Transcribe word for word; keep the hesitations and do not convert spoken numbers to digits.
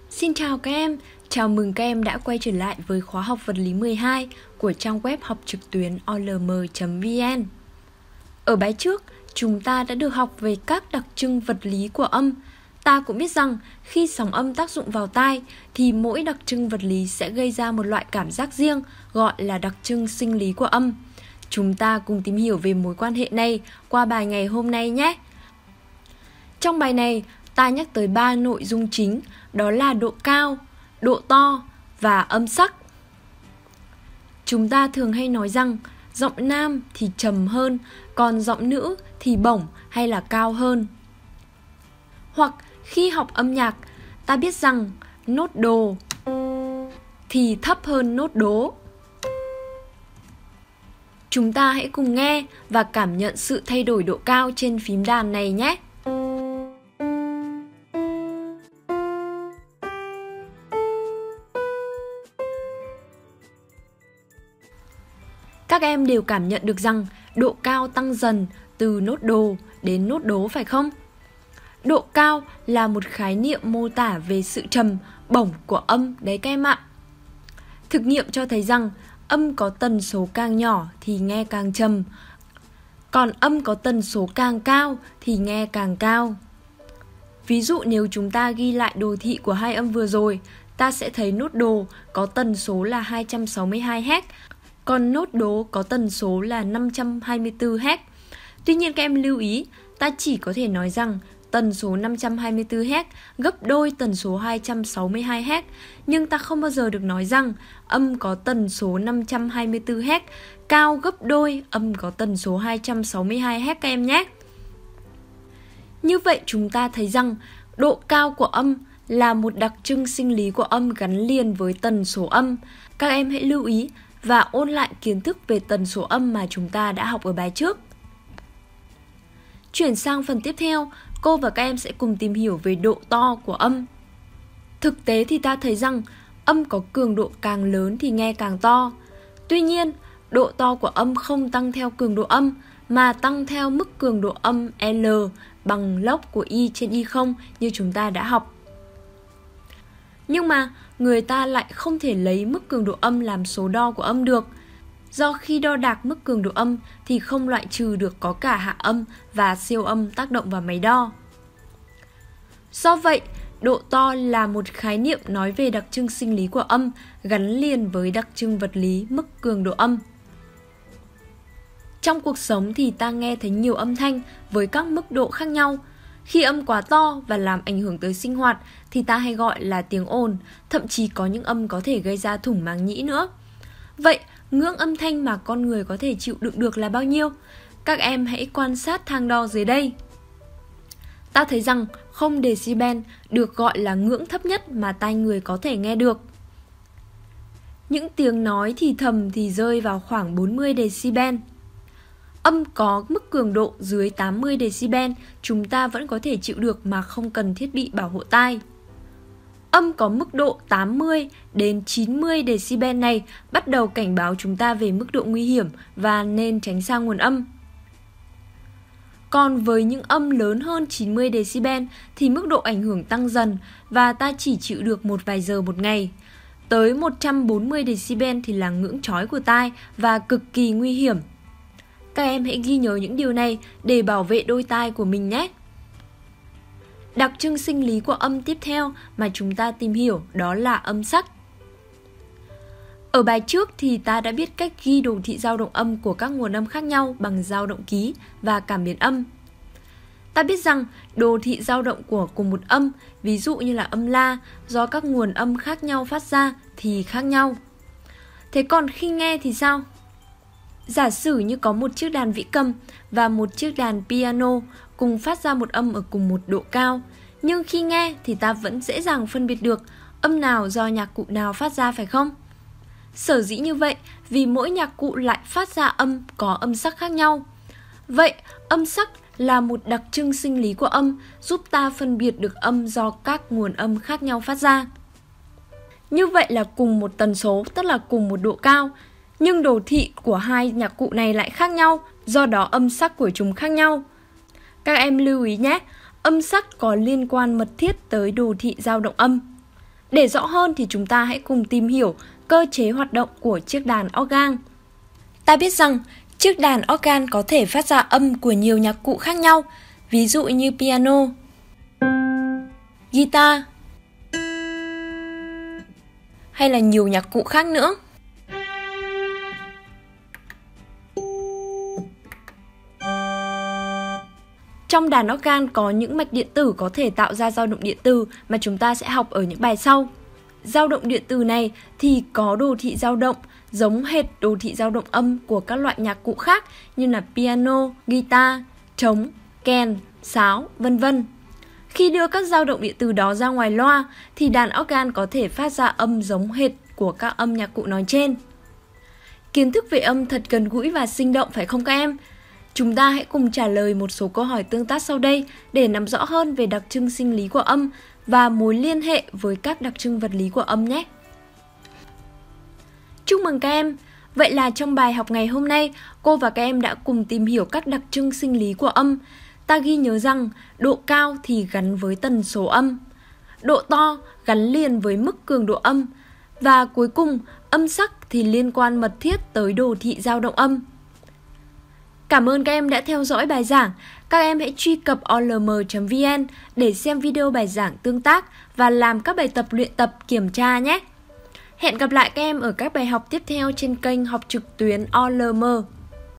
Xin chào các em, chào mừng các em đã quay trở lại với khóa học vật lý mười hai của trang web học trực tuyến o l m chấm v n. Ở bài trước, chúng ta đã được học về các đặc trưng vật lý của âm. Ta cũng biết rằng khi sóng âm tác dụng vào tai thì mỗi đặc trưng vật lý sẽ gây ra một loại cảm giác riêng gọi là đặc trưng sinh lý của âm. Chúng ta cùng tìm hiểu về mối quan hệ này qua bài ngày hôm nay nhé. Trong bài này, ta nhắc tới ba nội dung chính, đó là độ cao, độ to và âm sắc. Chúng ta thường hay nói rằng giọng nam thì trầm hơn, còn giọng nữ thì bổng hay là cao hơn. Hoặc khi học âm nhạc, ta biết rằng nốt đồ thì thấp hơn nốt đố. Chúng ta hãy cùng nghe và cảm nhận sự thay đổi độ cao trên phím đàn này nhé. Các em đều cảm nhận được rằng độ cao tăng dần từ nốt đồ đến nốt đố phải không? Độ cao là một khái niệm mô tả về sự trầm, bổng của âm đấy các em ạ. Thực nghiệm cho thấy rằng âm có tần số càng nhỏ thì nghe càng trầm, còn âm có tần số càng cao thì nghe càng cao. Ví dụ nếu chúng ta ghi lại đồ thị của hai âm vừa rồi, ta sẽ thấy nốt đồ có tần số là hai trăm sáu mươi hai héc, còn nốt đố có tần số là năm trăm hai mươi tư héc. Tuy nhiên các em lưu ý, ta chỉ có thể nói rằng tần số năm trăm hai mươi tư héc gấp đôi tần số hai trăm sáu mươi hai héc, nhưng ta không bao giờ được nói rằng âm có tần số năm trăm hai mươi tư héc cao gấp đôi âm có tần số hai trăm sáu mươi hai héc các em nhé. Như vậy chúng ta thấy rằng độ cao của âm là một đặc trưng sinh lý của âm gắn liền với tần số âm. Các em hãy lưu ý và ôn lại kiến thức về tần số âm mà chúng ta đã học ở bài trước. Chuyển sang phần tiếp theo, cô và các em sẽ cùng tìm hiểu về độ to của âm. Thực tế thì ta thấy rằng âm có cường độ càng lớn thì nghe càng to. Tuy nhiên, độ to của âm không tăng theo cường độ âm mà tăng theo mức cường độ âm L bằng log của Y trên Y không như chúng ta đã học. Nhưng mà người ta lại không thể lấy mức cường độ âm làm số đo của âm được. Do khi đo đạc mức cường độ âm thì không loại trừ được có cả hạ âm và siêu âm tác động vào máy đo. Do vậy, độ to là một khái niệm nói về đặc trưng sinh lý của âm gắn liền với đặc trưng vật lý mức cường độ âm. Trong cuộc sống thì ta nghe thấy nhiều âm thanh với các mức độ khác nhau. Khi âm quá to và làm ảnh hưởng tới sinh hoạt thì ta hay gọi là tiếng ồn, thậm chí có những âm có thể gây ra thủng màng nhĩ nữa. Vậy, ngưỡng âm thanh mà con người có thể chịu đựng được là bao nhiêu? Các em hãy quan sát thang đo dưới đây. Ta thấy rằng không decibel được gọi là ngưỡng thấp nhất mà tai người có thể nghe được. Những tiếng nói thì thầm thì rơi vào khoảng bốn mươi decibel. Âm có mức cường độ dưới tám mươi decibel, chúng ta vẫn có thể chịu được mà không cần thiết bị bảo hộ tai. Âm có mức độ tám mươi đến chín mươi decibel này bắt đầu cảnh báo chúng ta về mức độ nguy hiểm và nên tránh xa nguồn âm. Còn với những âm lớn hơn chín mươi decibel thì mức độ ảnh hưởng tăng dần và ta chỉ chịu được một vài giờ một ngày. Tới một trăm bốn mươi decibel thì là ngưỡng chói của tai và cực kỳ nguy hiểm. Các em hãy ghi nhớ những điều này để bảo vệ đôi tai của mình nhé. Đặc trưng sinh lý của âm tiếp theo mà chúng ta tìm hiểu đó là âm sắc. Ở bài trước thì ta đã biết cách ghi đồ thị dao động âm của các nguồn âm khác nhau bằng dao động ký và cảm biến âm. Ta biết rằng đồ thị dao động của cùng một âm, ví dụ như là âm La, do các nguồn âm khác nhau phát ra thì khác nhau. Thế còn khi nghe thì sao? Giả sử như có một chiếc đàn vĩ cầm và một chiếc đàn piano cùng phát ra một âm ở cùng một độ cao, nhưng khi nghe thì ta vẫn dễ dàng phân biệt được âm nào do nhạc cụ nào phát ra phải không? Sở dĩ như vậy vì mỗi nhạc cụ lại phát ra âm có âm sắc khác nhau. Vậy, âm sắc là một đặc trưng sinh lý của âm giúp ta phân biệt được âm do các nguồn âm khác nhau phát ra. Như vậy là cùng một tần số, tức là cùng một độ cao, nhưng đồ thị của hai nhạc cụ này lại khác nhau, do đó âm sắc của chúng khác nhau. Các em lưu ý nhé, âm sắc có liên quan mật thiết tới đồ thị dao động âm. Để rõ hơn thì chúng ta hãy cùng tìm hiểu cơ chế hoạt động của chiếc đàn organ. Ta biết rằng chiếc đàn organ có thể phát ra âm của nhiều nhạc cụ khác nhau, ví dụ như piano, guitar hay là nhiều nhạc cụ khác nữa. Trong đàn organ có những mạch điện tử có thể tạo ra dao động điện từ mà chúng ta sẽ học ở những bài sau. Dao động điện từ này thì có đồ thị dao động giống hệt đồ thị dao động âm của các loại nhạc cụ khác như là piano, guitar, trống, kèn, sáo, vân vân. Khi đưa các dao động điện từ đó ra ngoài loa thì đàn organ có thể phát ra âm giống hệt của các âm nhạc cụ nói trên. Kiến thức về âm thật gần gũi và sinh động phải không các em? Chúng ta hãy cùng trả lời một số câu hỏi tương tác sau đây để nắm rõ hơn về đặc trưng sinh lý của âm và mối liên hệ với các đặc trưng vật lý của âm nhé. Chúc mừng các em! Vậy là trong bài học ngày hôm nay, cô và các em đã cùng tìm hiểu các đặc trưng sinh lý của âm. Ta ghi nhớ rằng độ cao thì gắn với tần số âm, độ to gắn liền với mức cường độ âm và cuối cùng âm sắc thì liên quan mật thiết tới đồ thị dao động âm. Cảm ơn các em đã theo dõi bài giảng. Các em hãy truy cập o l m chấm v n để xem video bài giảng tương tác và làm các bài tập luyện tập kiểm tra nhé. Hẹn gặp lại các em ở các bài học tiếp theo trên kênh học trực tuyến o l m.